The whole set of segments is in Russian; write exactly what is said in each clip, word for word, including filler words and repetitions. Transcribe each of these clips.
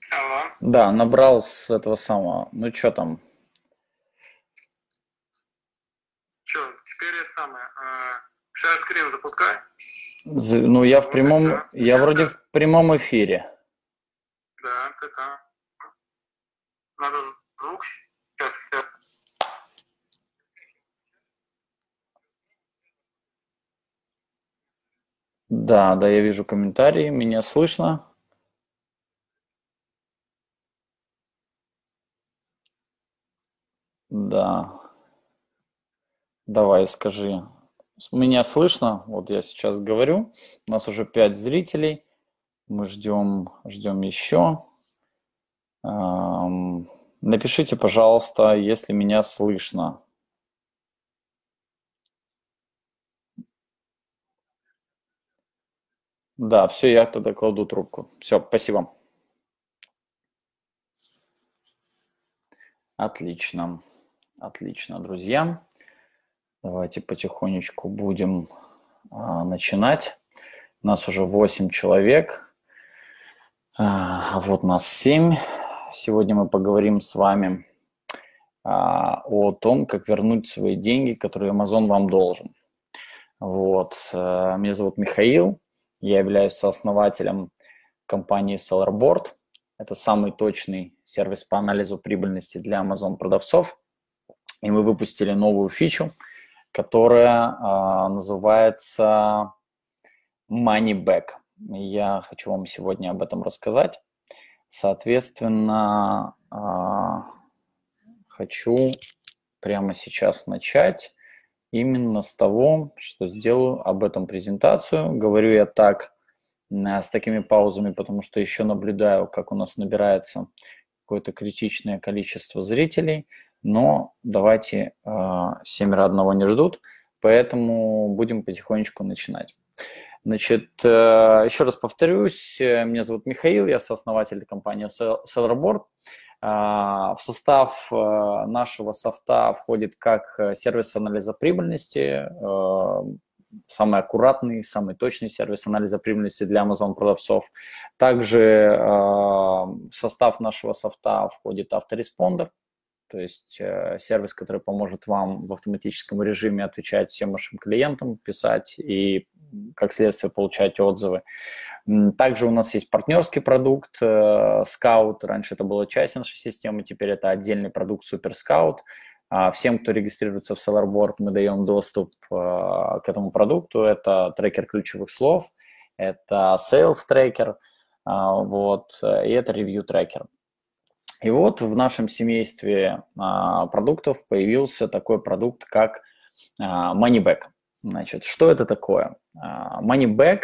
Алло. Да, набрал с этого самого. Ну что там? Че, теперь это самое. Шер-скрин запускай. З- Ну, я в Вот и все. прямом, я Сейчас вроде ты... в прямом эфире. Да, ты там. Надо звук сейчас. Да, да, я вижу комментарии, меня слышно. Да, давай скажи. С- Меня слышно? Вот я сейчас говорю. У нас уже пять зрителей. Мы ждем, ждем еще. Ам, Напишите, пожалуйста, если меня слышно. Да, все, я тогда кладу трубку. Все, спасибо. Отлично, отлично, друзья. Давайте потихонечку будем а, начинать. Нас уже восемь человек, а вот нас семь. Сегодня мы поговорим с вами а, о том, как вернуть свои деньги, которые Amazon вам должен. Вот. э, Меня зовут Михаил, я являюсь сооснователем компании SellerBoard. Это самый точный сервис по анализу прибыльности для Amazon продавцов. И мы выпустили новую фичу, которая а, называется Money Back. Я хочу вам сегодня об этом рассказать. Соответственно, а, хочу прямо сейчас начать именно с того, что сделаю об этом презентацию. Говорю я так а, с такими паузами, потому что еще наблюдаю, как у нас набирается какое-то критичное количество зрителей, но давайте а, семеро одного не ждут, поэтому будем потихонечку начинать. Значит, э, еще раз повторюсь, э, меня зовут Михаил, я сооснователь компании SellerBoard. А, В состав э, нашего софта входит как э, сервис анализа прибыльности, э, самый аккуратный, самый точный сервис анализа прибыльности для Amazon продавцов. Также э, в состав нашего софта входит автореспондер, то есть э, сервис, который поможет вам в автоматическом режиме отвечать всем вашим клиентам, писать и, как следствие, получать отзывы. Также у нас есть партнерский продукт э, Scout. Раньше это была часть нашей системы, теперь это отдельный продукт Super Scout. А всем, кто регистрируется в SellerBoard, мы даем доступ э, к этому продукту. Это трекер ключевых слов, это Sales Tracker, э, вот, и это Review Tracker. И вот в нашем семействе а, продуктов появился такой продукт, как а, MoneyBack. Значит, что это такое? А, MoneyBack–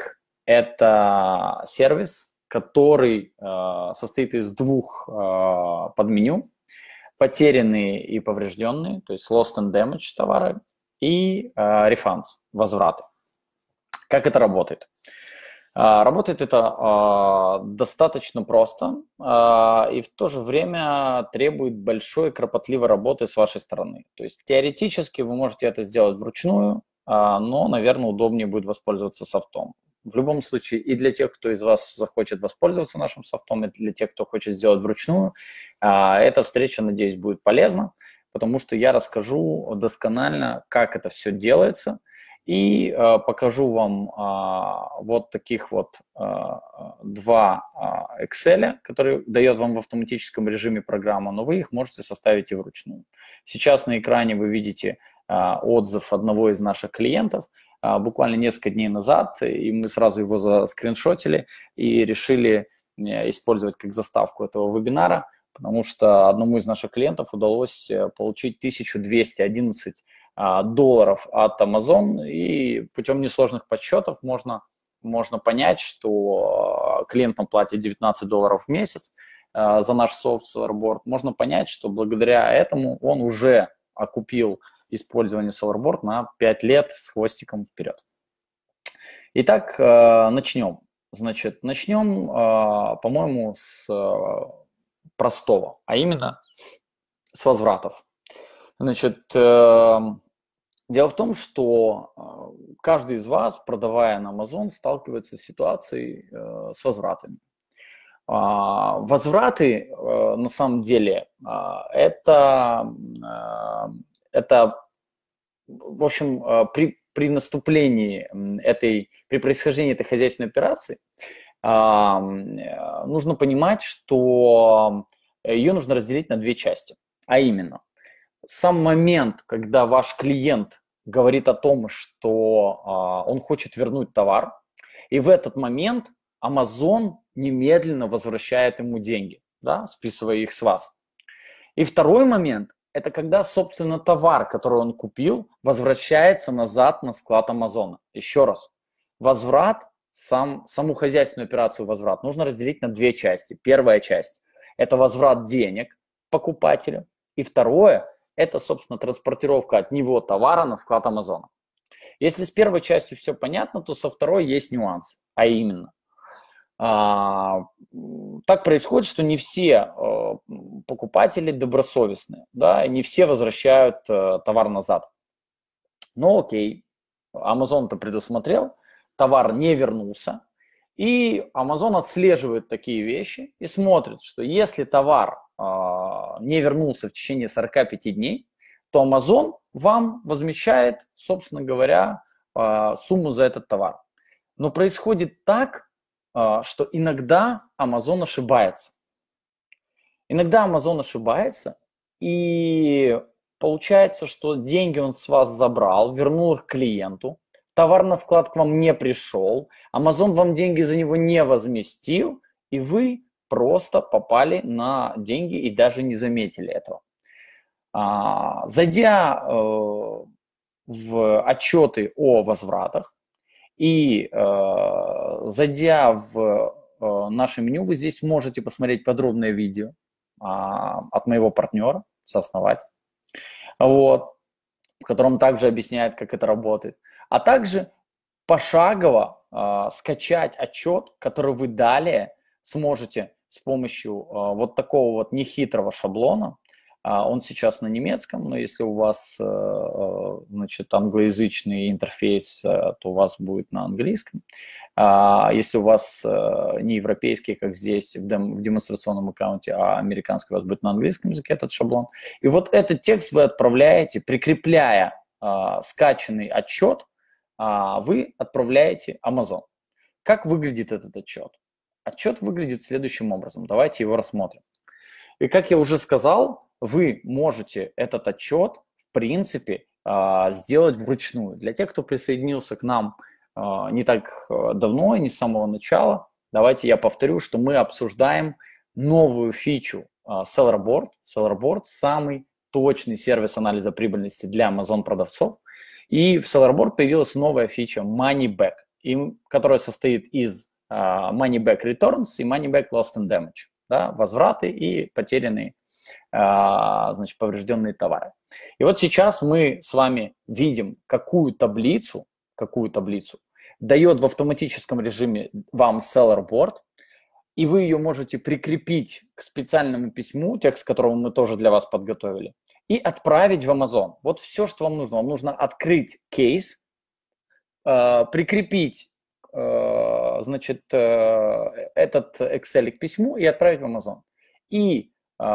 это сервис, который а, состоит из двух а, подменю: потерянные и поврежденные, то есть lost and damaged товары, и а, refunds, возвраты. Как это работает? А, Работает это а, достаточно просто а, и в то же время требует большой кропотливой работы с вашей стороны. То есть теоретически вы можете это сделать вручную, а, но, наверное, удобнее будет воспользоваться софтом. В любом случае, и для тех, кто из вас захочет воспользоваться нашим софтом, и для тех, кто хочет сделать вручную, а, эта встреча, надеюсь, будет полезна, потому что я расскажу досконально, как это все делается, и э, покажу вам э, вот таких вот э, два э, Excel, которые дает вам в автоматическом режиме программа, но вы их можете составить и вручную. Сейчас на экране вы видите э, отзыв одного из наших клиентов, э, буквально несколько дней назад, и мы сразу его заскриншотили и решили э, использовать как заставку этого вебинара, потому что одному из наших клиентов удалось получить тысячу двести одиннадцать долларов от Amazon, и путем несложных подсчетов можно, можно понять, что клиент нам платит девятнадцать долларов в месяц за наш софт SellerBoard. Можно понять, что благодаря этому он уже окупил использование SellerBoard на пять лет с хвостиком вперед. Итак, начнем. Значит, начнем, по-моему, с простого, а именно с возвратов. Значит, дело в том, что каждый из вас, продавая на Amazon, сталкивается с ситуацией с возвратами. Возвраты, на самом деле, это, это в общем, при, при наступлении этой, при происхождении этой хозяйственной операции нужно понимать, что ее нужно разделить на две части. А именно, сам момент, когда ваш клиент говорит о том, что он хочет вернуть товар, и в этот момент Amazon немедленно возвращает ему деньги, да, списывая их с вас. И второй момент – это когда, собственно, товар, который он купил, возвращается назад на склад Амазона. Еще раз, возврат, сам, саму хозяйственную операцию возврат нужно разделить на две части. Первая часть – это возврат денег покупателю, и второе – это, собственно, транспортировка от него товара на склад Амазона. Если с первой частью все понятно, то со второй есть нюансы, а именно – А, так происходит, что не все э, покупатели добросовестные, да, не все возвращают э, товар назад. Ну окей, Amazon-то предусмотрел, товар не вернулся, и Amazon отслеживает такие вещи и смотрит, что если товар э, не вернулся в течение сорока пяти дней, то Amazon вам возмещает, собственно говоря, э, сумму за этот товар. Но происходит так, что иногда Amazon ошибается. Иногда Amazon ошибается, и получается, что деньги он с вас забрал, вернул их клиенту, товар на склад к вам не пришел, Amazon вам деньги за него не возместил, и вы просто попали на деньги и даже не заметили этого. Зайдя в отчеты о возвратах, и э, зайдя в э, наше меню, вы здесь можете посмотреть подробное видео э, от моего партнера, сооснователя, вот, в котором также объясняет, как это работает. А также пошагово э, скачать отчет, который вы далее сможете с помощью э, вот такого вот нехитрого шаблона. Он сейчас на немецком, но если у вас, значит, англоязычный интерфейс, то у вас будет на английском. Если у вас не европейский, как здесь в демонстрационном аккаунте, а американский, у вас будет на английском языке этот шаблон. И вот этот текст вы отправляете, прикрепляя скачанный отчет, вы отправляете Amazon. Как выглядит этот отчет? Отчет выглядит следующим образом. Давайте его рассмотрим. И как я уже сказал, вы можете этот отчет, в принципе, сделать вручную. Для тех, кто присоединился к нам не так давно и не с самого начала, давайте я повторю, что мы обсуждаем новую фичу SellerBoard. SellerBoard – самый точный сервис анализа прибыльности для Amazon продавцов. И в SellerBoard появилась новая фича Money Back, которая состоит из Money Back Returns и Money Back Lost and Damage. Да, возвраты и потерянные, значит, поврежденные товары. И вот сейчас мы с вами видим, какую таблицу, какую таблицу дает в автоматическом режиме вам SellerBoard, и вы ее можете прикрепить к специальному письму, текст которого мы тоже для вас подготовили, и отправить в Amazon. Вот все, что вам нужно. Вам нужно открыть кейс, прикрепить, значит, этот Excel к письму и отправить в Amazon. И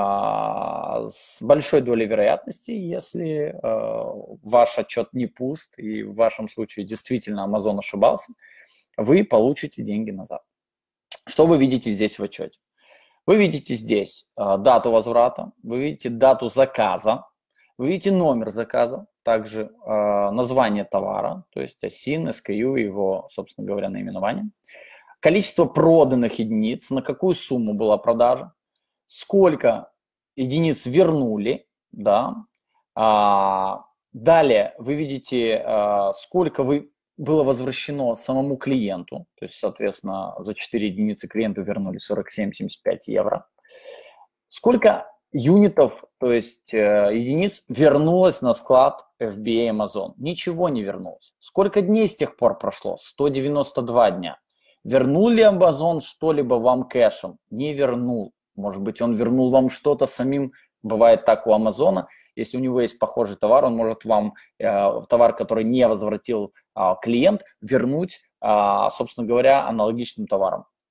а, с большой долей вероятности, если а, ваш отчет не пуст и в вашем случае действительно Amazon ошибался, вы получите деньги назад. Что вы видите здесь в отчете? Вы видите здесь а, дату возврата, вы видите дату заказа, вы видите номер заказа, также э, название товара, то есть ОСИН, эс кей ю, его, собственно говоря, наименование, количество проданных единиц, на какую сумму была продажа, сколько единиц вернули, да, а, далее вы видите, а, сколько вы, было возвращено самому клиенту, то есть, соответственно, за четыре единицы клиенту вернули сорок семь семьдесят пять евро, сколько юнитов, то есть э, единиц, вернулось на склад эф би эй Amazon. Ничего не вернулось. Сколько дней с тех пор прошло? сто девяносто два дня. Вернул ли Amazon что-либо вам кэшем? Не вернул. Может быть, он вернул вам что-то самим. Бывает так у Амазона. Если у него есть похожий товар, он может вам э, товар, который не возвратил э, клиент, вернуть, э, собственно говоря, аналогичным товаром.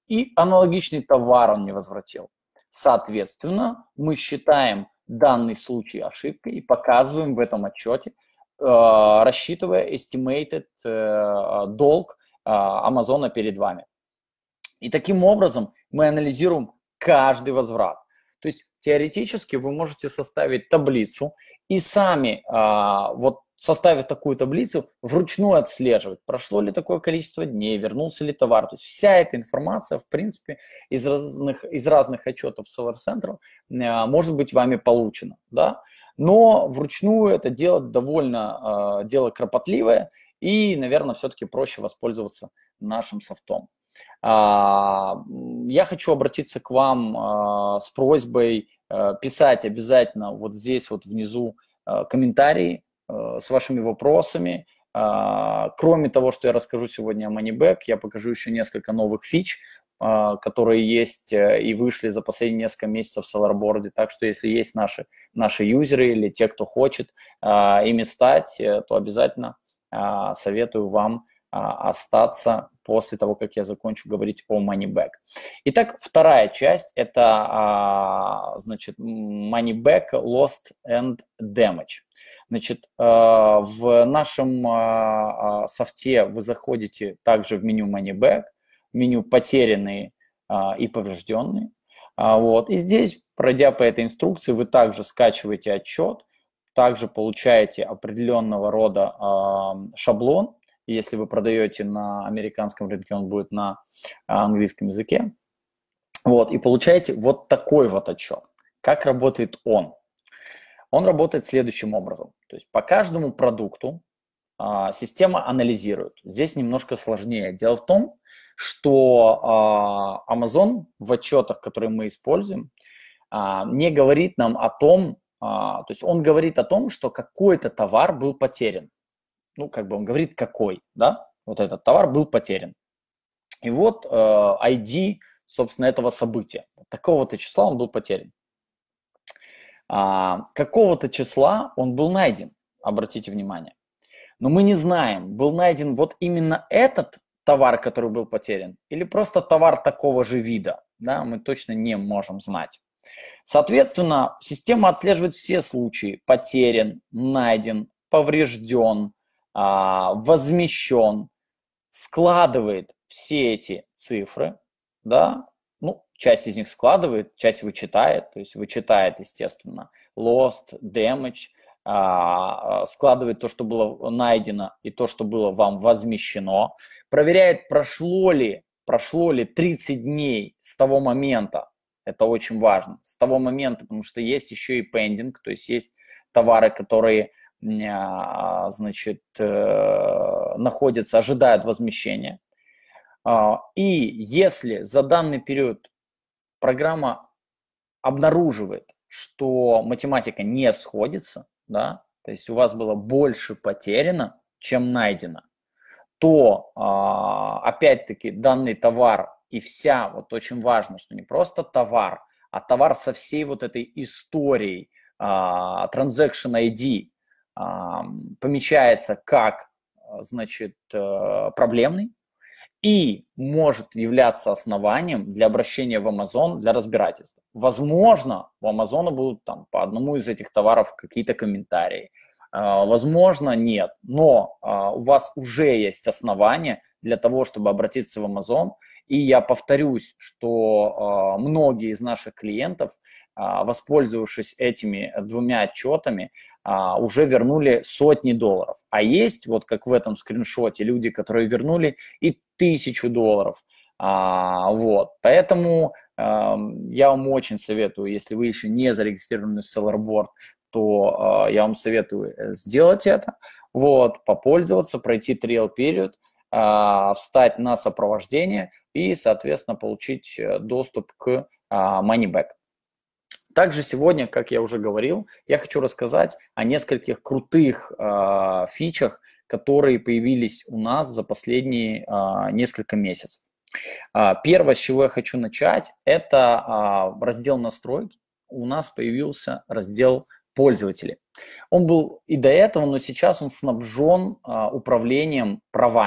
и аналогичный товар он не возвратил. Соответственно, мы считаем данный случай ошибкой и показываем в этом отчете, рассчитывая estimated долг Амазона перед вами. И таким образом мы анализируем каждый возврат. То есть теоретически вы можете составить таблицу и сами, вот составив такую таблицу, вручную отслеживать, прошло ли такое количество дней, вернулся ли товар. То есть вся эта информация, в принципе, из разных, из разных отчетов Seller Central может быть вами получена. Да? Но вручную это делать довольно э, дело кропотливое, и, наверное, все-таки проще воспользоваться нашим софтом. А, я хочу обратиться к вам а, с просьбой а, писать обязательно вот здесь вот внизу а, комментарии а, с вашими вопросами. А, кроме того, что я расскажу сегодня о MoneyBack, я покажу еще несколько новых фич, которые есть и вышли за последние несколько месяцев в SellerBoard. Так что если есть наши, наши юзеры или те, кто хочет а, ими стать, то обязательно а, советую вам а, остаться после того, как я закончу говорить о MoneyBack. Итак, вторая часть – это а, значит, MoneyBack Lost and Damage. Значит, а, в нашем а, софте вы заходите также в меню MoneyBack, меню «Потерянные а, и поврежденные». А, вот. И здесь, пройдя по этой инструкции, вы также скачиваете отчет, также получаете определенного рода а, шаблон. Если вы продаете на американском рынке, он будет на английском языке. Вот. И получаете вот такой вот отчет. Как работает он? Он работает следующим образом. То есть по каждому продукту а, система анализирует. Здесь немножко сложнее. Дело в том, что Amazon в отчетах, которые мы используем, не говорит нам о том, то есть он говорит о том, что какой-то товар был потерян. Ну, как бы он говорит, какой, да, вот этот товар был потерян. И вот ай ди, собственно, этого события. Такого-то числа он был потерян. Какого-то числа он был найден, обратите внимание. Но мы не знаем, был найден вот именно этот товар, который был потерян, или просто товар такого же вида, да, мы точно не можем знать. Соответственно, система отслеживает все случаи: потерян, найден, поврежден, возмещен, складывает все эти цифры, да, ну, часть из них складывает, часть вычитает, то есть вычитает, естественно, lost, damage, складывает то, что было найдено, и то, что было вам возмещено, проверяет, прошло ли, прошло ли тридцать дней с того момента, это очень важно, с того момента, потому что есть еще и pending, то есть есть товары, которые, значит, находятся, ожидают возмещения. И если за данный период программа обнаруживает, что математика не сходится, да, то есть у вас было больше потеряно, чем найдено, то опять-таки данный товар и вся, вот очень важно, что не просто товар, а товар со всей вот этой историей Transaction ай ди помечается как, значит, проблемный и может являться основанием для обращения в Amazon для разбирательства. Возможно, у Amazon будут там по одному из этих товаров какие-то комментарии. Возможно, нет, но у вас уже есть основания для того, чтобы обратиться в Amazon. И я повторюсь, что многие из наших клиентов, воспользовавшись этими двумя отчетами, уже вернули сотни долларов. А есть, вот как в этом скриншоте, люди, которые вернули и тысячу долларов. Вот. Поэтому я вам очень советую, если вы еще не зарегистрированы в SellerBoard, то я вам советую сделать это, вот, попользоваться, пройти trial period, встать на сопровождение и, соответственно, получить доступ к MoneyBack. Также сегодня, как я уже говорил, я хочу рассказать о нескольких крутых э, фичах, которые появились у нас за последние э, несколько месяцев. Э, первое, с чего я хочу начать, это э, раздел настройки. У нас появился раздел пользователей. Он был и до этого, но сейчас он снабжен э, управлением правами. То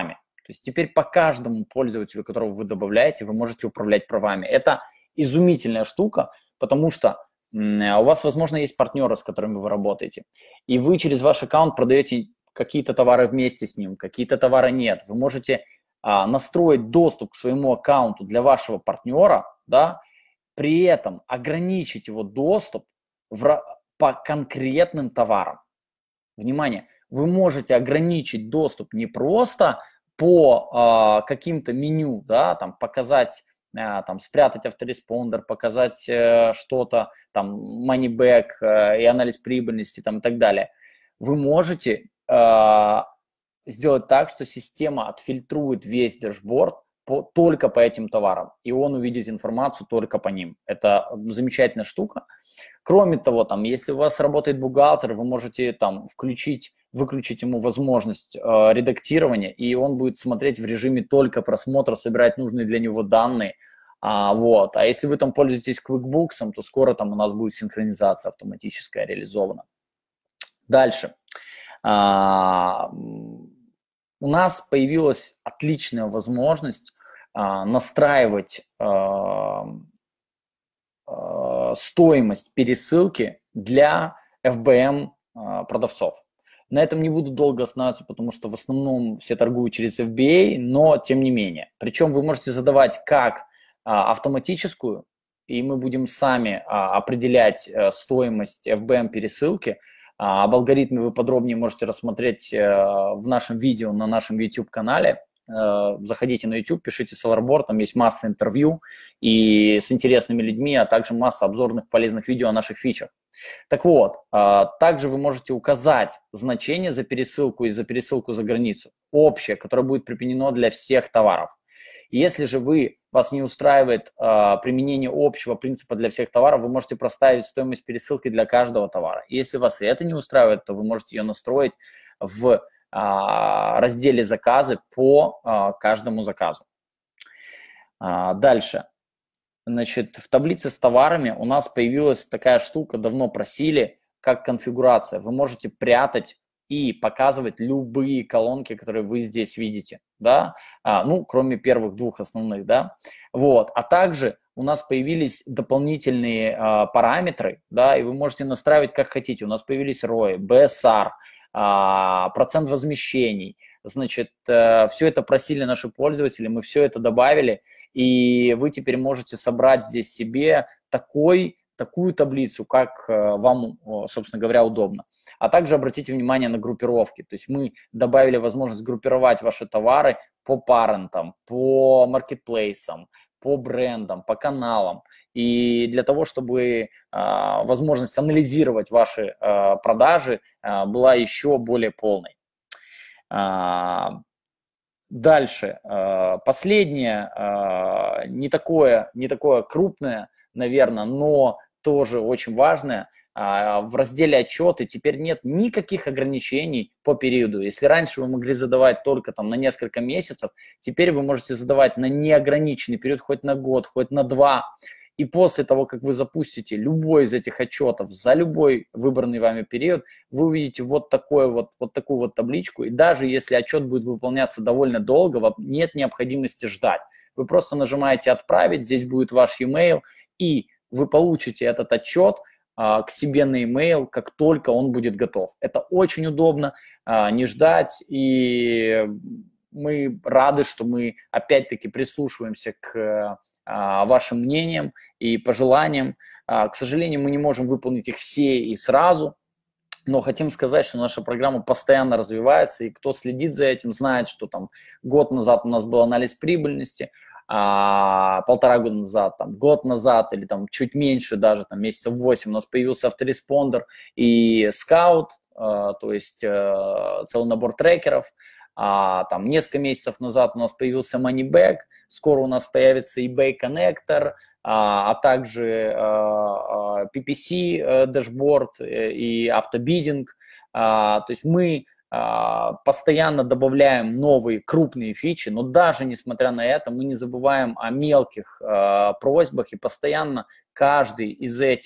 То есть теперь по каждому пользователю, которого вы добавляете, вы можете управлять правами. Это изумительная штука, потому что у вас, возможно, есть партнеры, с которыми вы работаете, и вы через ваш аккаунт продаете какие-то товары вместе с ним, какие-то товары нет. Вы можете а, настроить доступ к своему аккаунту для вашего партнера, да, при этом ограничить его доступ в, по конкретным товарам. Внимание, вы можете ограничить доступ не просто по а, каким-то меню, да, там показать, а, там спрятать автореспондер, показать а, что-то, там money back а, и анализ прибыльности там, и так далее. Вы можете а, сделать так, что система отфильтрует весь дэшборд по, только по этим товарам, и он увидит информацию только по ним. Это замечательная штука. Кроме того, там, если у вас работает бухгалтер, вы можете там включить, выключить ему возможность э, редактирования, и он будет смотреть в режиме только просмотра, собирать нужные для него данные. А, вот. А если вы там пользуетесь QuickBooks, то скоро там у нас будет синхронизация автоматическая реализована. Дальше. А, у нас появилась отличная возможность а, настраивать а, а, стоимость пересылки для эф би эм а, продавцов. На этом не буду долго останавливаться, потому что в основном все торгуют через эф би эй, но тем не менее. Причем вы можете задавать как а, автоматическую, и мы будем сами а, определять а, стоимость эф би эм пересылки. Об алгоритме вы подробнее можете рассмотреть в нашем видео на нашем YouTube-канале. Заходите на YouTube, пишите SolarBoard, там есть масса интервью и с интересными людьми, а также масса обзорных полезных видео о наших фичах. Так вот, также вы можете указать значение за пересылку и за пересылку за границу, общее, которое будет применено для всех товаров. Если же вы, вас не устраивает а, применение общего принципа для всех товаров, вы можете проставить стоимость пересылки для каждого товара. Если вас и это не устраивает, то вы можете ее настроить в а, разделе «Заказы» по а, каждому заказу. А, дальше. Значит, в таблице с товарами у нас появилась такая штука, давно просили, как конфигурация. Вы можете прятать и показывать любые колонки, которые вы здесь видите, да, а, ну, кроме первых двух основных, да, вот, а также у нас появились дополнительные а, параметры, да, и вы можете настраивать как хотите, у нас появились эр о и, би эс ар, а, процент возмещений, значит, а, все это просили наши пользователи, мы все это добавили, и вы теперь можете собрать здесь себе такой такую таблицу, как вам, собственно говоря, удобно. А также обратите внимание на группировки. То есть мы добавили возможность группировать ваши товары по парентам, по маркетплейсам, по брендам, по каналам. И для того, чтобы а, возможность анализировать ваши а, продажи а, была еще более полной. А, дальше. А, последнее, а, не такое, не такое крупное, наверное, но тоже очень важное. В разделе «Отчеты» теперь нет никаких ограничений по периоду. Если раньше вы могли задавать только там на несколько месяцев, теперь вы можете задавать на неограниченный период, хоть на год, хоть на два. И после того, как вы запустите любой из этих отчетов за любой выбранный вами период, вы увидите вот, такое вот, вот такую вот табличку. И даже если отчет будет выполняться довольно долго, вам нет необходимости ждать. Вы просто нажимаете «Отправить», здесь будет ваш e-mail, и вы получите этот отчет а, к себе на e-mail, как только он будет готов. Это очень удобно, а, не ждать, и мы рады, что мы опять-таки прислушиваемся к а, вашим мнениям и пожеланиям. А, к сожалению, мы не можем выполнить их все и сразу, но хотим сказать, что наша программа постоянно развивается, и кто следит за этим, знает, что там год назад у нас был анализ прибыльности, а, полтора года назад, там, год назад или там чуть меньше даже, там, месяцев восемь у нас появился автореспондер и скаут, а, то есть а, целый набор трекеров. А, там несколько месяцев назад у нас появился MoneyBack, скоро у нас появится eBay Connector, а, а также а, пи пи си дашборд и автобиддинг. А, то есть мы постоянно добавляем новые крупные фичи, но даже несмотря на это мы не забываем о мелких э, просьбах, и постоянно каждый из этих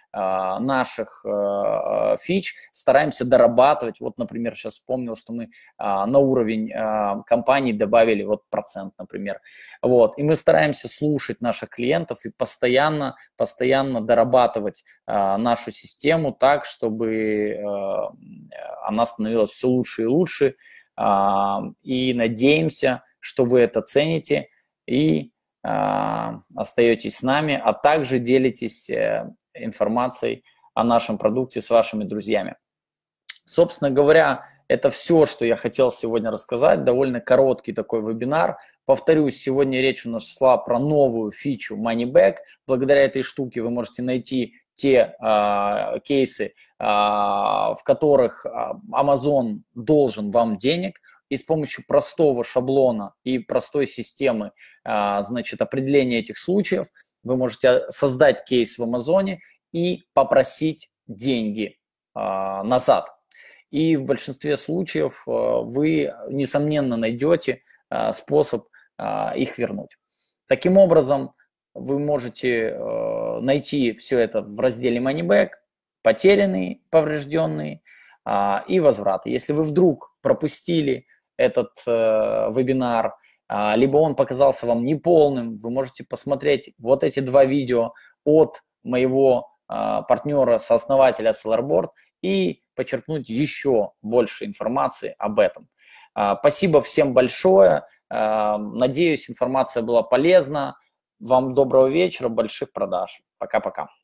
наших фич стараемся дорабатывать. Вот, например, сейчас вспомнил, что мы на уровень компании добавили вот процент, например. Вот. И мы стараемся слушать наших клиентов и постоянно, постоянно дорабатывать нашу систему так, чтобы она становилась все лучше и лучше. И надеемся, что вы это цените и остаетесь с нами, а также делитесь информацией о нашем продукте с вашими друзьями. Собственно говоря, это все, что я хотел сегодня рассказать. Довольно короткий такой вебинар. Повторюсь, сегодня речь у нас шла про новую фичу Money Back. Благодаря этой штуке вы можете найти те э, кейсы, э, в которых Amazon должен вам денег. И с помощью простого шаблона и простой системы, э, значит, определения этих случаев вы можете создать кейс в Амазоне и попросить деньги э, назад. И в большинстве случаев э, вы, несомненно, найдете э, способ э, их вернуть. Таким образом, вы можете э, найти все это в разделе Money Back, потерянные, поврежденные э, и возвраты. Если вы вдруг пропустили этот э, вебинар, э, либо он показался вам неполным, вы можете посмотреть вот эти два видео от моего э, партнера, сооснователя Sellerboard и почерпнуть еще больше информации об этом. Э, спасибо всем большое. Э, надеюсь, информация была полезна. Вам доброго вечера, больших продаж. Пока-пока.